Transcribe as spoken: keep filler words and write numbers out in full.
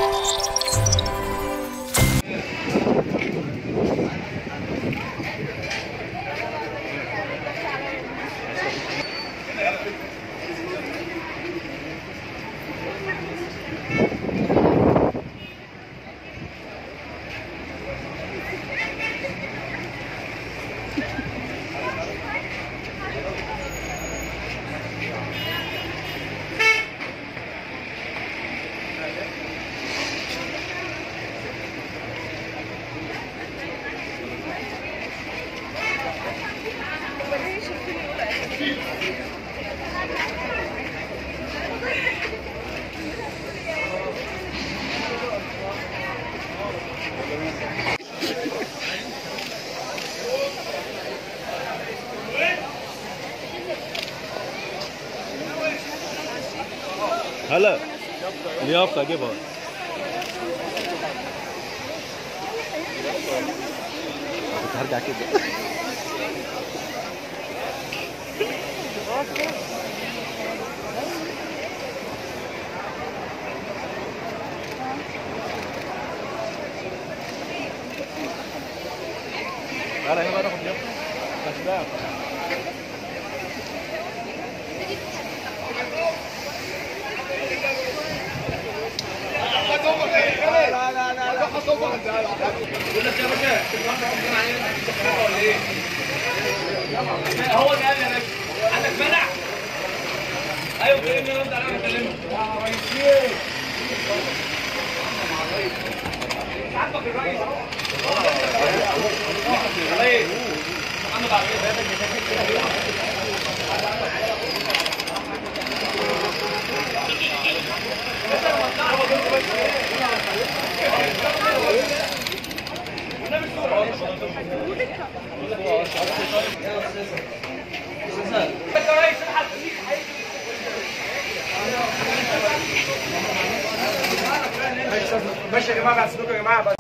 هلا اليافطة جيبها. كنت هرجع كده. تعالى هنا بقى ناخد يافطة. بس بقى لا لا لا لا حصوبك انت يقول لك يا باشا هو اللي قال يا باشا عندك منع ايوه كلمني رد عليا كلمني يا ريسين عاجبك الرئيس الرئيس محمد عبد ماشي يا جماعه بعد سلوك يا جماعه.